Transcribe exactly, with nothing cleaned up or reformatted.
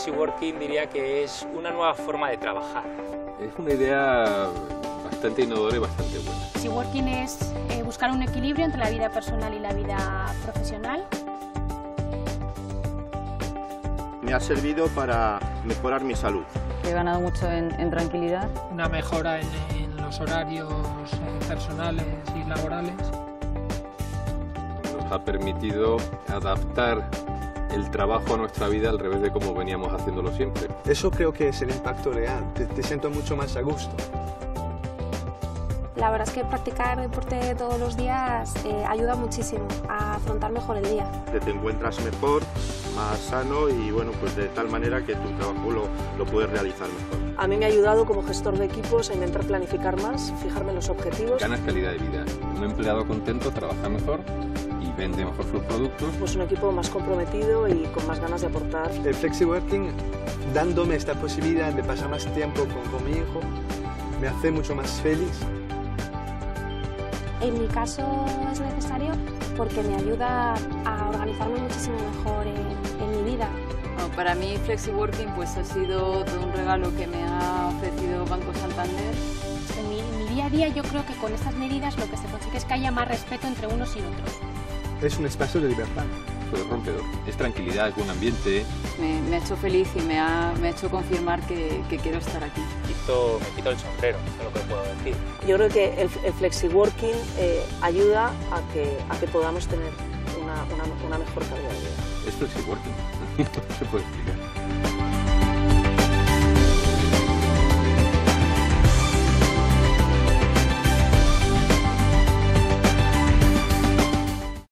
flexiworking diría que es una nueva forma de trabajar. Es una idea bastante innovadora y bastante buena. Flexiworking es eh, buscar un equilibrio entre la vida personal y la vida profesional. Me ha servido para mejorar mi salud. He ganado mucho en, en tranquilidad. Una mejora en, en los horarios eh, personales y laborales. Nos ha permitido adaptar el trabajo a nuestra vida al revés de como veníamos haciéndolo siempre. Eso creo que es el impacto real, te, te siento mucho más a gusto. La verdad es que practicar deporte todos los días eh, ayuda muchísimo a afrontar mejor el día. Te, te encuentras mejor, más sano y bueno, pues de tal manera que tu trabajo lo, lo puedes realizar mejor. A mí me ha ayudado como gestor de equipos a intentar planificar más, fijarme los objetivos. Ganas calidad de vida. Un empleado contento trabaja mejor y vende mejor sus productos. Pues un equipo más comprometido y con más ganas de aportar. El flexiworking, dándome esta posibilidad de pasar más tiempo con, con mi hijo, me hace mucho más feliz. En mi caso es necesario porque me ayuda a organizarme muchísimo mejor en, en mi vida. Bueno, para mí flexiworking pues ha sido todo un regalo que me ha ofrecido Banco Santander. En mi, en mi día a día yo creo que con estas medidas lo que se consigue es que haya más respeto entre unos y otros. Es un espacio de libertad. Es rompedor. Es tranquilidad, es buen ambiente. Me, me ha hecho feliz y me ha, me ha hecho confirmar que, que quiero estar aquí. Quito, me quito el sombrero, es lo que puedo decir. Yo creo que el, el flexiworking eh, ayuda a que, a que podamos tener una, una, una mejor calidad de vida. Es flexiworking. No se puede explicar.